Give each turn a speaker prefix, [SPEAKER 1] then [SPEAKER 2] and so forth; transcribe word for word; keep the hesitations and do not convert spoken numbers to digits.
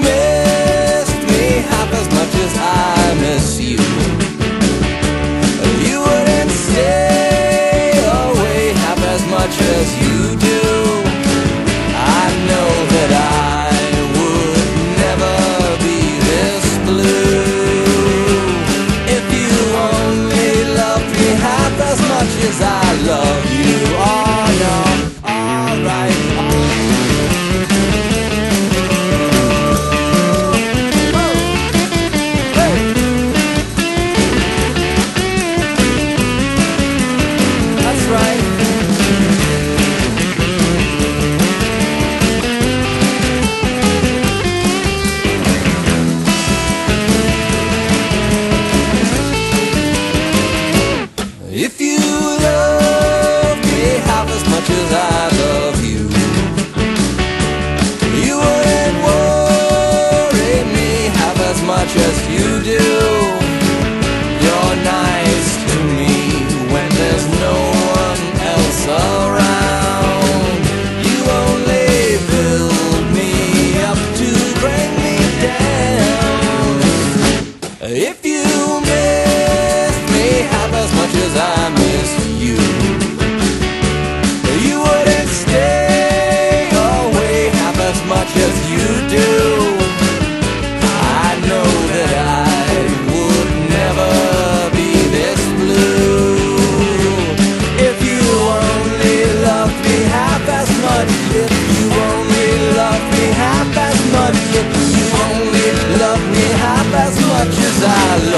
[SPEAKER 1] missed me half as much as I miss you, you wouldn't stay away half as much as you do. I know that I would never be this blue if you only loved me half as much as I love you. Oh no, alright. If you love me half as much as I love you, you wouldn't worry me half as much as you do. You're nice to me when there's no one else around. You only build me up to bring me down. If you miss me half as much as I miss you, you wouldn't stay away half as much as you do. I know that I would never be this blue if you only loved me half as much. If you only loved me half as much. If you only loved me half as much as I